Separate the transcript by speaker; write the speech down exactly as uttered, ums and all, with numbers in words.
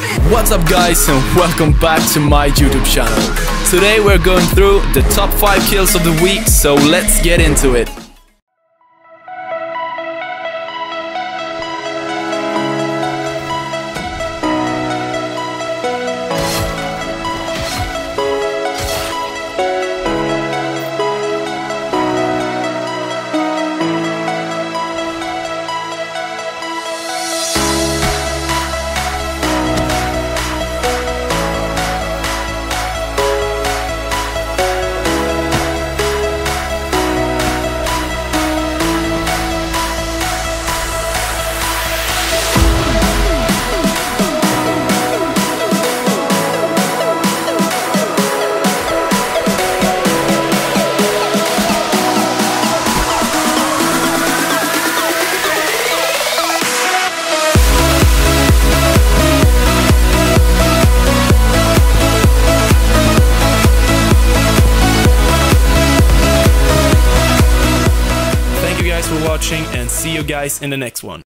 Speaker 1: What's up guys, and welcome back to my YouTube channel. Today we're going through the top five kills of the week, so let's get into it. For watching, and see you guys in the next one.